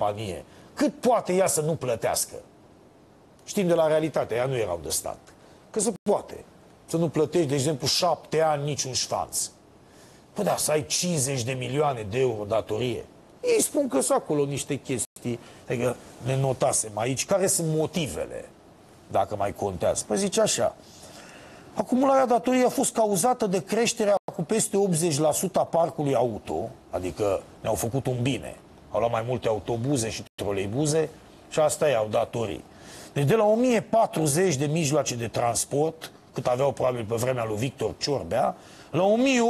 companie, cât poate ea să nu plătească? Știm de la realitate, ea nu erau de stat. Că se poate să nu plătești, de exemplu, 7 ani niciun șfanț. Păi da, să ai 50 de milioane de euro datorie. Ei spun că sunt acolo niște chestii, adică ne notasem aici, care sunt motivele, dacă mai contează. Păi zice așa, acumularea datoriei a fost cauzată de creșterea cu peste 80% a parcului auto, adică ne-au făcut un bine. Au luat mai multe autobuze și troleibuze și asta i-au datorii. Deci de la 1040 de mijloace de transport, cât aveau probabil pe vremea lui Victor Ciorbea, la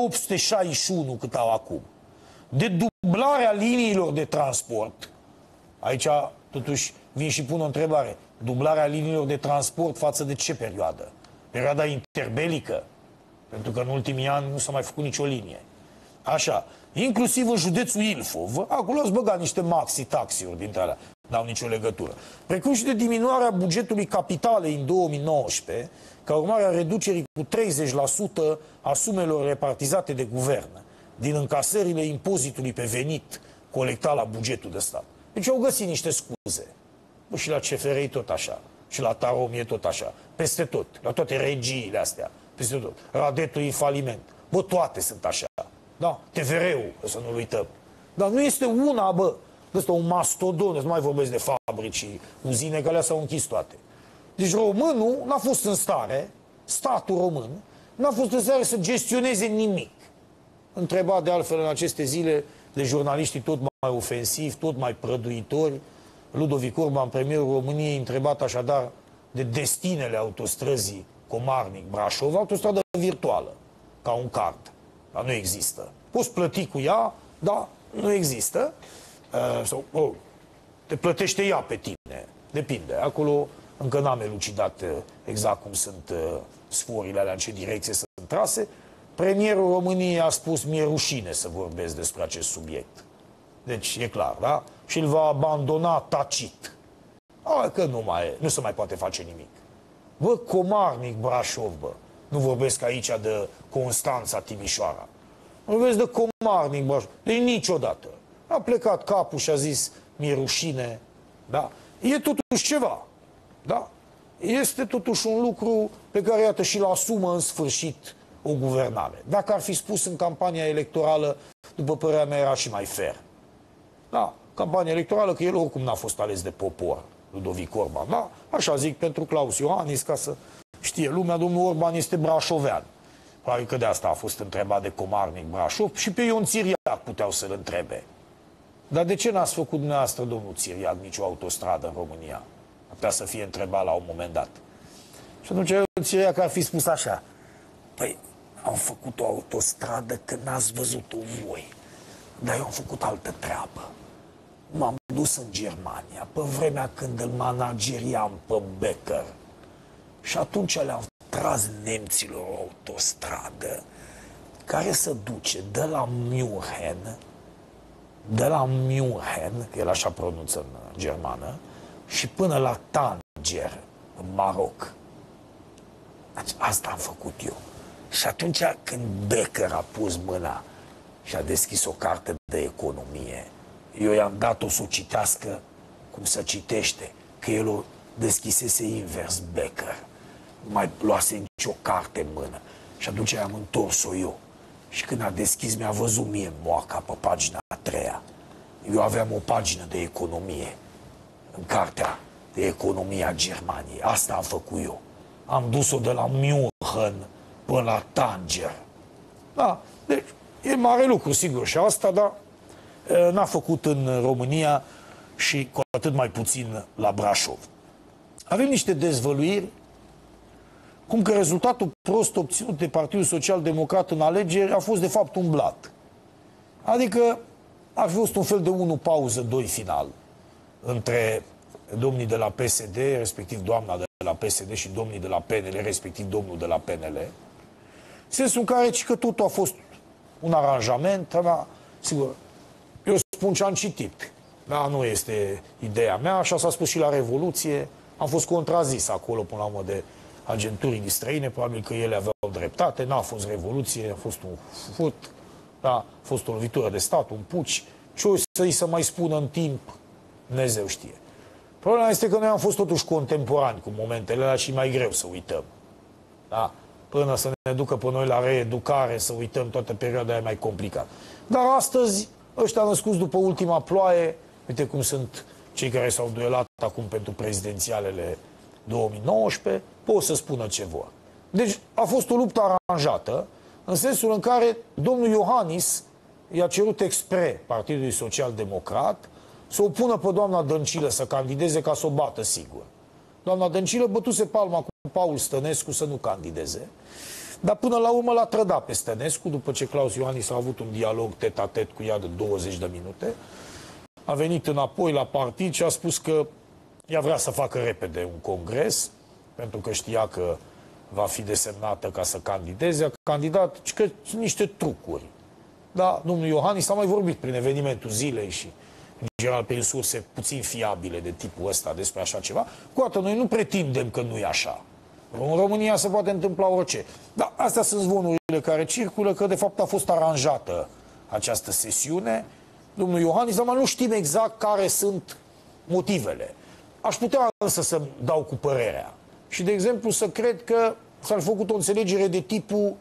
1861 cât au acum. De dublarea liniilor de transport, aici totuși vin și pun o întrebare, dublarea liniilor de transport față de ce perioadă? Perioada interbelică, pentru că în ultimii ani nu s-a mai făcut nicio linie. Așa, inclusiv în județul Ilfov, acolo ați băgat niște maxi-taxiuri dintre alea, n-au nicio legătură. Precum și de diminuarea bugetului capitalei în 2019, ca urmare a reducerii cu 30% a sumelor repartizate de guvern din încasările impozitului pe venit colectat la bugetul de stat. Deci au găsit niște scuze. Bă, și la CFR tot așa, și la Tarom e tot așa, peste tot, la toate regiile astea, peste tot. Radetul e faliment. Bă, toate sunt așa. Da? TVR-ul, să nu-l uităm. Dar nu este una, bă, ăsta un mastodon, nu mai vorbesc de fabrici, uzine, că alea s-au închis toate. Deci românul n-a fost în stare, statul român, n-a fost în stare să gestioneze nimic. Întrebat de altfel în aceste zile de jurnaliștii tot mai ofensivi, tot mai prăduitori, Ludovic Orban, premierul României, întrebat așadar de destinele autostrăzii Comarnic-Brașov, autostradă virtuală, ca un card. Dar nu există. Poți plăti cu ea, dar nu există. Sau, te plătește ea pe tine. Depinde. Acolo încă n-am elucidat exact cum sunt sforile alea, în ce direcție sunt trase. Premierul României a spus, mi-e rușine să vorbesc despre acest subiect. Deci e clar, da? Și îl va abandona tacit. Că nu se mai poate face nimic. Bă, Comarnic, Brașov, bă. Nu vorbesc aici de Constanța, Timișoara. Vorbesc de Comarnic, Brașov. Deci niciodată. A plecat capul și a zis, mi-e rușine. Da? E totuși ceva. Da? Este totuși un lucru pe care, iată, și-l asumă în sfârșit o guvernare. Dacă ar fi spus în campania electorală, după părerea mea, era și mai fair. Da, campania electorală, că el oricum n-a fost ales de popor, Ludovic Orban. Da? Așa zic pentru Claus Iohannis, ca să știe lumea, domnul Orban este brașovean. Probabil că de asta a fost întrebat de Comarnic Brașov și pe Ion Țiriac puteau să-l întrebe. Dar de ce n-ați făcut dumneavoastră, domnul Țiriac, nicio autostradă în România? Putea să fie întrebat la un moment dat. Și atunci Ion Țiriac ar fi spus așa, păi, am făcut o autostradă că n-ați văzut-o voi, dar eu am făcut altă treabă. M-am dus în Germania, pe vremea când îl manageriam pe Becker. Și atunci le-am tras nemților o autostradă care se duce de la München, că el așa pronunță în germană, și până la Tanger, în Maroc. Deci asta am făcut eu. Și atunci când Becker a pus mâna și a deschis o carte de economie, eu i-am dat-o să o citească cum se citește, că el o deschisese invers, Becker. Nu mai luase nicio carte în mână. Și atunci i-am întors-o eu. Și când a deschis, mi-a văzut mie moaca pe pagina a 3-a. Eu aveam o pagină de economie în cartea de economie a Germaniei. Asta am făcut eu. Am dus-o de la München până la Tanger. Da, deci e mare lucru, sigur, și asta, dar n-a făcut în România și cu atât mai puțin la Brașov. Avem niște dezvăluiri cum că rezultatul prost obținut de Partidul Social Democrat în alegeri a fost de fapt un blat. Adică ar fi fost un fel de 1 pauză, 2 final între domnii de la PSD, respectiv doamna de la PSD și domnii de la PNL, respectiv domnul de la PNL. În sensul în care că totul a fost un aranjament, dar, sigur, eu spun ce am citit. Da, nu este ideea mea, așa s-a spus și la Revoluție. Am fost contrazis acolo, până la urmă, de agenturii străine, probabil că ele aveau dreptate, n-a fost revoluție, a fost un furt, da, a fost o lovitură de stat, un puci. Ce o să-i să mai spună în timp, Dumnezeu știe. Problema este că noi am fost totuși contemporani cu momentele alea și e mai greu să uităm. Da? Până să ne ducă pe noi la reeducare, să uităm toată perioada aia mai complicată. Dar astăzi, ăștia născuți după ultima ploaie, uite cum sunt cei care s-au duelat acum pentru prezidențialele 2019, pot să spună ce vor. Deci a fost o luptă aranjată, în sensul în care domnul Iohannis i-a cerut expre Partidului Social-Democrat să o pună pe doamna Dăncilă să candideze ca să o bată sigur. Doamna Dăncilă bătuse palma cu Paul Stănescu să nu candideze, dar până la urmă l-a trădat pe Stănescu, după ce Claus Iohannis a avut un dialog tet-a-tet cu ea de 20 de minute, a venit înapoi la partid și a spus că ea vrea să facă repede un congres, pentru că știa că va fi desemnată ca să candideze. A candidat, și că sunt niște trucuri. Da, domnul Iohannis a mai vorbit prin evenimentul zilei și în general prin surse puțin fiabile de tipul ăsta despre așa ceva. Cu atât noi nu pretindem că nu e așa. În România se poate întâmpla orice. Dar astea sunt zvonurile care circulă, că de fapt a fost aranjată această sesiune. Domnul Iohannis, dar nu știm exact care sunt motivele. Aș putea însă să dau cu părerea. Și, de exemplu, să cred că s-ar fi făcut o înțelegere de tipul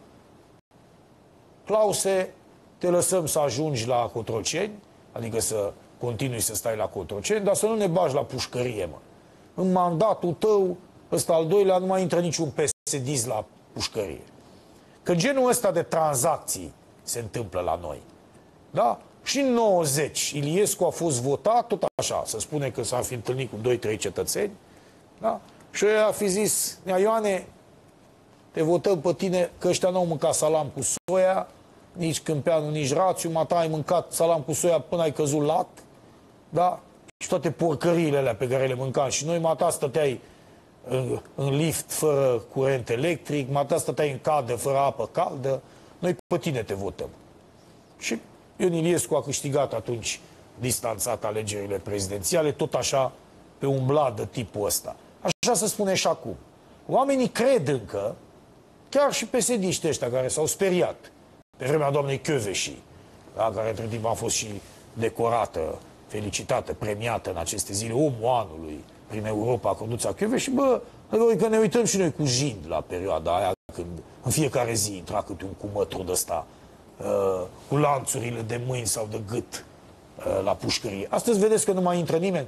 Clause, te lăsăm să ajungi la Cotroceni, adică să continui să stai la Cotroceni, dar să nu ne bagi la pușcărie, mă. În mandatul tău, ăsta al doilea, nu mai intră niciun PSD la pușcărie. Că genul ăsta de tranzacții se întâmplă la noi. Da? Și în 90, Iliescu a fost votat, tot așa, să spune că s-ar fi întâlnit cu 2-3 cetățeni, da? Și el ar fi zis, Nea Ioane, te votăm pe tine, că ăștia n-au mâncat salam cu soia, nici câmpeanu, nici rațiu, mata ai mâncat salam cu soia până ai căzut lat, da? Și toate porcăriile alea pe care le mâncam și noi, mata stăteai în lift fără curent electric, mata stăteai în cadă fără apă caldă, noi pe tine te votăm. Și Ion Iliescu a câștigat atunci distanțat alegerile prezidențiale, tot așa pe un blad de tipul ăsta. Așa se spune și acum. Oamenii cred încă, chiar și PSD-știi ăștia care s-au speriat pe vremea doamnei Kövesi, da, care între timp a fost și decorată, felicitată, premiată în aceste zile, omul anului prin Europa, conduța Kövesi, bă, că ne uităm și noi cu jind la perioada aia, când în fiecare zi intra câte un cumătru de ăsta cu lanțurile de mâini sau de gât la pușcărie. Astăzi vedeți că nu mai intră nimeni.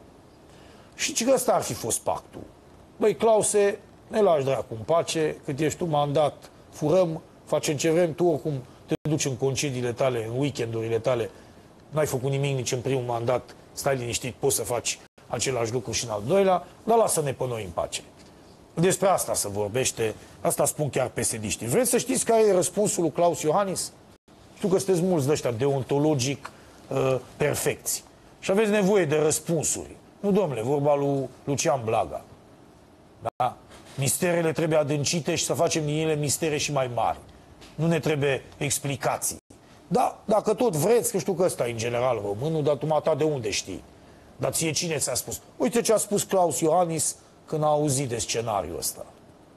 Și ce că ăsta ar fi fost pactul? Băi, Clause, ne lași dracu în pace, cât ești tu mandat, furăm, facem ce vrem, tu oricum te duci în concediile tale, în weekendurile tale, n-ai făcut nimic nici în primul mandat, stai liniștit, poți să faci același lucru și în al doilea, dar lasă-ne pe noi în pace. Despre asta se vorbește, asta spun chiar PSD-știi. Vreți să știți care e răspunsul lui Claus Iohannis? Știu că sunteți mulți de ăștia deontologic perfecți și aveți nevoie de răspunsuri. Nu, domnule, vorba lui Lucian Blaga. Da? Misterele trebuie adâncite și să facem din ele mistere și mai mari. Nu ne trebuie explicații. Da, dacă tot vreți, că știu că ăsta e în general românul, dar tu mata de unde știi? Dar ție cine ți-a spus? Uite ce a spus Claus Iohannis când a auzit de scenariul ăsta.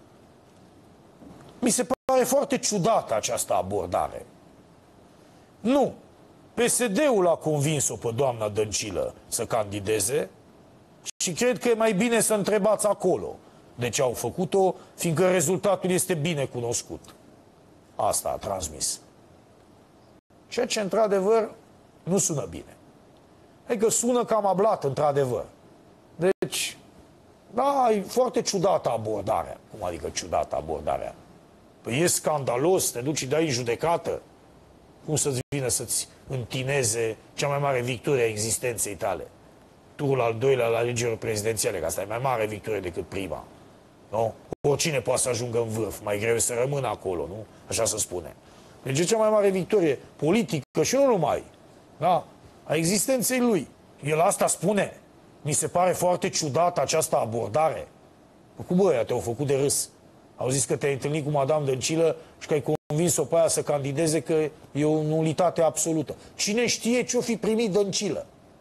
Mi se pare foarte ciudată această abordare. Nu. PSD-ul a convins-o pe doamna Dăncilă să candideze și cred că e mai bine să întrebați acolo de ce au făcut-o, fiindcă rezultatul este bine cunoscut. Asta a transmis. Ceea ce, într-adevăr, nu sună bine. Adică sună cam ablat, într-adevăr. Deci, da, e foarte ciudată abordarea. Cum adică ciudată abordarea? Păi e scandalos, te duci și dai în judecată. Cum să-ți vină să-ți întineze cea mai mare victorie a existenței tale? Turul al doilea la alegerile prezidențiale, că asta e mai mare victorie decât prima. Nu? Oricine poate să ajungă în vârf, mai greu să rămână acolo, nu? Așa se spune. Deci e cea mai mare victorie politică și nu numai, da? A existenței lui. El asta spune. Mi se pare foarte ciudată această abordare. Cu băia te-au făcut de râs. Au zis că te-ai întâlnit cu Madame Dăncilă și că ai convins-o pe aia să candideze, că e o nulitate absolută. Cine știe ce-o fi primit Dăncilă?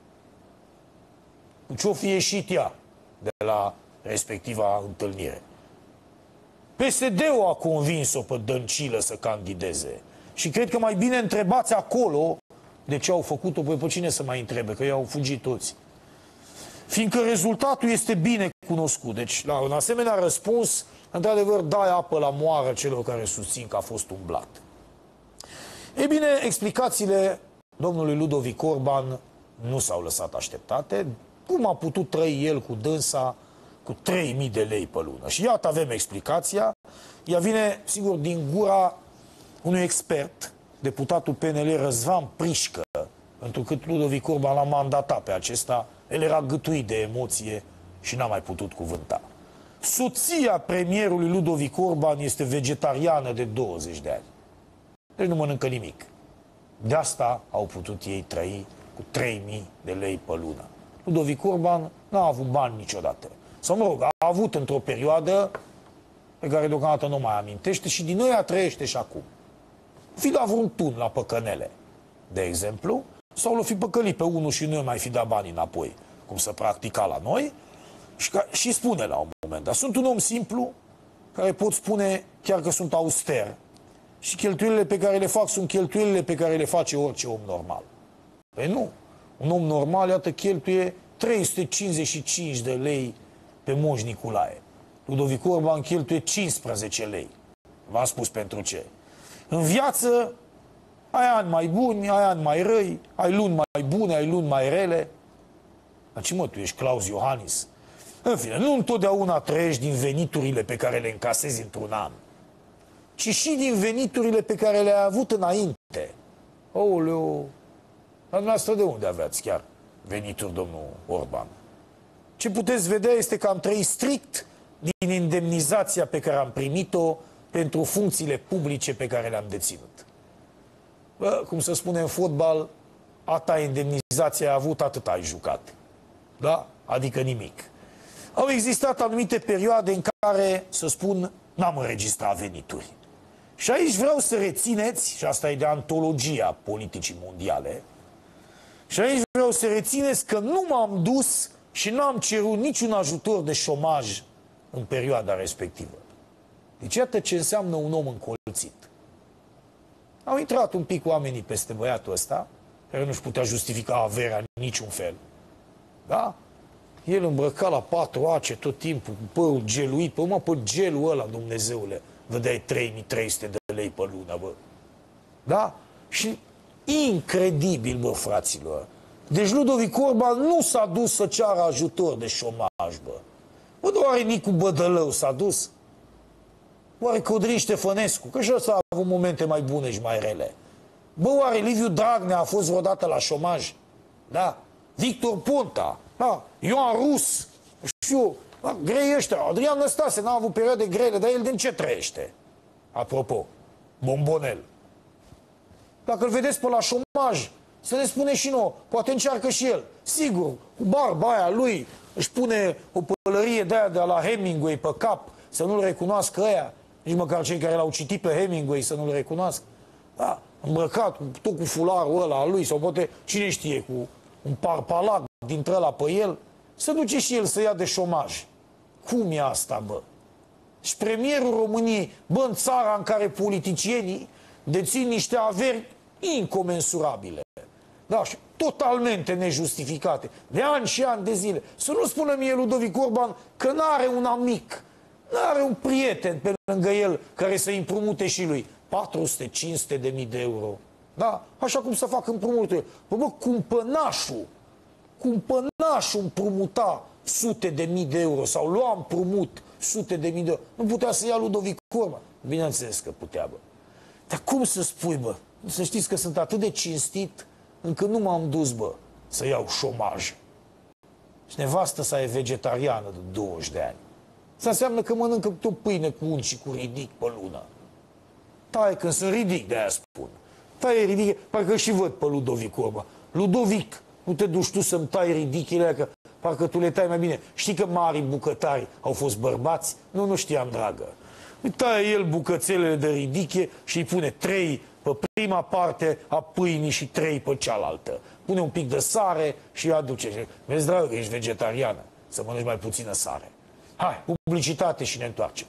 Ce-o fi ieșit ea de la respectiva întâlnire? PSD-ul a convins-o pe Dăncilă să candideze. Și cred că mai bine întrebați acolo de ce au făcut-o, pe cine să mai întrebe, că ei au fugit toți. fiindcă rezultatul este bine cunoscut. Deci, la un asemenea răspuns, într-adevăr, dai apă la moară celor care susțin că a fost umblat. Ei bine, explicațiile domnului Ludovic Orban nu s-au lăsat așteptate. Cum a putut trăi el cu dânsa cu 3.000 de lei pe lună? Și iată, avem explicația. Ea vine, sigur, din gura unui expert, deputatul PNL Răzvan Prișcă, întrucât Ludovic Orban l-a mandatat pe acesta, el era gâtuit de emoție și n-a mai putut cuvânta. Soția premierului Ludovic Orban este vegetariană de 20 de ani. Deci nu mănâncă nimic. De asta au putut ei trăi cu 3.000 de lei pe lună. Ludovic Orban n-a avut bani niciodată. Sau, mă rog, a avut într-o perioadă pe care deocamdată nu mai amintește și din ea trăiește și acum. Fi dat vreun tun la păcănele, de exemplu, sau l-o fi păcălit pe unul și nu mai fi dat banii înapoi, cum se practica la noi, și spune la un moment dat, sunt un om simplu, care pot spune chiar că sunt auster, și cheltuielile pe care le fac sunt cheltuielile pe care le face orice om normal. Păi nu. Un om normal, iată, cheltuie 355 de lei pe Moș Nicolae. Ludovic Orban cheltuie 15 lei. V-am spus pentru ce. În viață ai ani mai buni, ai ani mai răi, ai luni mai bune, ai luni mai rele. Dar ce mă, tu ești Claus Iohannis? În fine, nu întotdeauna trăiești din veniturile pe care le încasezi într-un an, ci și din veniturile pe care le-ai avut înainte. Aoleu, dar dumneavoastră de unde aveați chiar venituri, domnul Orban? Ce puteți vedea este că am trăit strict din indemnizația pe care am primit-o pentru funcțiile publice pe care le-am deținut. Bă, cum se spune în fotbal, atâta indemnizație ai avut, atât ai jucat. Da? Adică nimic. Au existat anumite perioade în care, să spun, n-am înregistrat venituri. Și aici vreau să rețineți, și asta e de antologia politicii mondiale, și aici vreau să rețineți că nu m-am dus și n-am cerut niciun ajutor de șomaj în perioada respectivă. Deci iată ce înseamnă un om încolțit. Au intrat un pic oamenii peste băiatul ăsta, care nu-și putea justifica averea în niciun fel. Da? El îmbrăca la 4 ace tot timpul, cu părul geluit, pe urmă pe gelul ăla, Dumnezeule, vedeai 3.300 de lei pe lună, bă. Da? Și incredibil, bă, fraților. Deci Ludovic Orban nu s-a dus să ceară ajutor de șomaj, bă. Bă, doar Nicu Bădălău s-a dus? Oare Codrin Ștefănescu? Că și ăsta a avut momente mai bune și mai rele. Bă, oare Liviu Dragnea a fost vreodată la șomaj? Da? Victor Ponta? Da? Ioan Rus? Știu, da? Grei ăștia. Adrian Năstase n-a avut perioade grele, dar el din ce trăiește? Apropo, bombonel. Dacă îl vedeți pe la șomaj, să ne spune și nouă, poate încearcă și el. Sigur, cu barba aia lui, își pune o pălărie de-aia de la Hemingway pe cap, să nu-l recunoască ăia, nici măcar cei care l-au citit pe Hemingway să nu-l recunoască. Da, îmbrăcat, tot cu fularul ăla al lui, sau poate, cine știe, cu un parpalac dintre ăla pe el, să duce și el să ia de șomaj. Cum e asta, bă? Și premierul României, bă, în țara în care politicienii dețin niște averi incomensurabile. Da, și totalmente nejustificate, de ani și ani de zile. Să nu spună mie Ludovic Orban că n-are un amic, n-are un prieten pe lângă el care să împrumute și lui 400-500 de mii de euro. Da? Așa cum să fac împrumuturi. Bă, cumpănașul împrumuta sute de mii de euro sau lua împrumut sute de mii de euro. Nu putea să ia Ludovic Orban? Bineînțeles că putea, bă. Dar cum să spui, bă? Să știți că sunt atât de cinstit încât nu m-am dus, bă, să iau șomaj. Și nevastă sa e vegetariană de 20 de ani. Asta înseamnă că mănâncă tot pâine cu unt și cu ridic pe lună. Tai, când sunt ridic, de-aia spun. Tai ridic, parcă și văd pe Ludovic Orban. Ludovic, nu te duci tu să-mi tai ridichile, că parcă tu le tai mai bine. Știi că mari bucătari au fost bărbați? Nu știam, dragă. Îi taie el bucățelele de ridiche și îi pune 3 pe prima parte a pâinii și 3 pe cealaltă. Pune un pic de sare și aduce. Vezi, dragă, că ești vegetariană, să mănânci mai puțină sare. Hai, publicitate și ne întoarcem.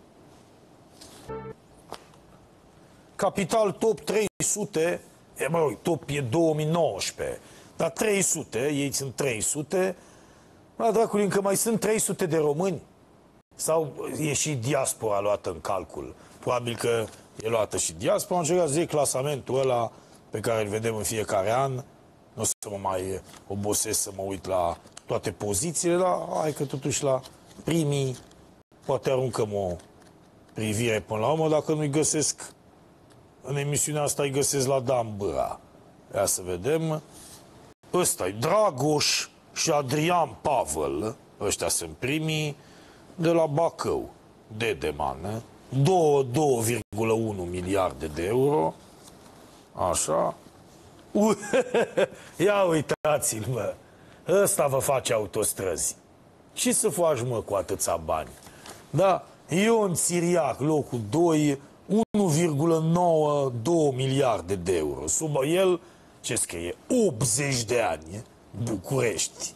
Capital Top 300, mă rog, top e 2019, dar 300, ei sunt 300, La dracului, încă mai sunt 300 de români? Sau e și diaspora luată în calcul? Probabil că e luată și diaspora. Am încercat să iei clasamentul ăla pe care îl vedem în fiecare an. Nu o să mă mai obosesc să mă uit la toate pozițiile, dar hai că totuși la primii poate aruncăm o privire până la urmă. Dacă nu-i găsesc în emisiunea asta, îi găsesc la Dan Bâra. Ia să vedem. Ăsta-i Dragoș și Adrian Pavel. Ăștia sunt primii de la Bacău. Dedeman. 2,1 miliarde de euro. Așa. Ia uitați-l, mă. Ăsta vă face autostrăzi. Ce să faci, mă, cu atâția bani? Da, Ion Țiriac, locul 2, 1,92 miliarde de euro. Sub el, ce scrie? 80 de ani, București.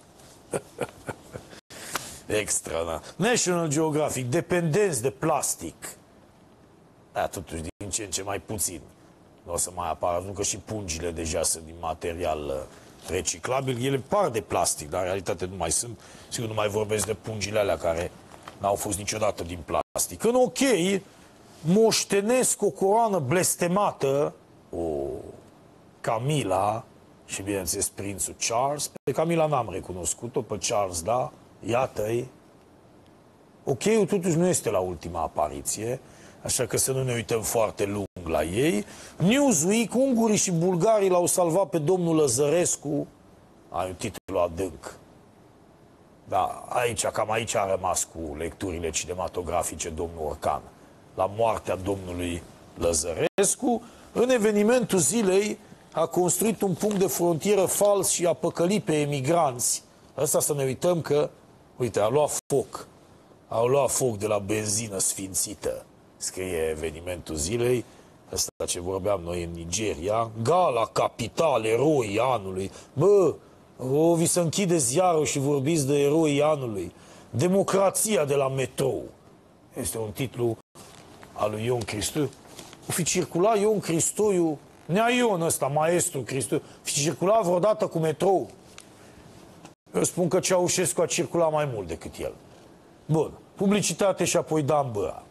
Extra, da. National Geographic, dependenți de plastic. Da, totuși, din ce în ce mai puțin. Nu o să mai apară, pentru că și pungile deja sunt din material reciclabil. Ele par de plastic, dar în realitate nu mai sunt. Sigur, nu mai vorbesc de pungile alea care n-au fost niciodată din plastic. În ok, moștenesc o coroană blestemată, o Camila și, bineînțeles, prințul Charles. Pe Camila n-am recunoscut-o, pe Charles, da, iată-i. Ok-ul totuși nu este la ultima apariție, așa că să nu ne uităm foarte lung la ei. Newsweek, ungurii și bulgarii l-au salvat pe domnul Lăzărescu. Ai un titlu adânc. Da, aici, cam aici a rămas cu lecturile cinematografice domnul Orcan. La moartea domnului Lăzărescu, în evenimentul zilei a construit un punct de frontieră fals și a păcălit pe emigranți. Asta să ne uităm că, uite, a luat foc. Au luat foc de la benzină sfințită. Scrie evenimentul zilei. Asta ce vorbeam noi în Nigeria. Gala capital, eroii anului. Bă, o vi să închide ziarul și vorbiți de eroii anului. Democrația de la metrou. Este un titlu al lui Ion Cristoiu. O fi circulat Ion Cristoiu, nea Ion ăsta, maestru Cristoiu, fi circulat vreodată cu metrou. Eu spun că Ceaușescu a circulat mai mult decât el. Bun, publicitate și apoi Dan Bâra.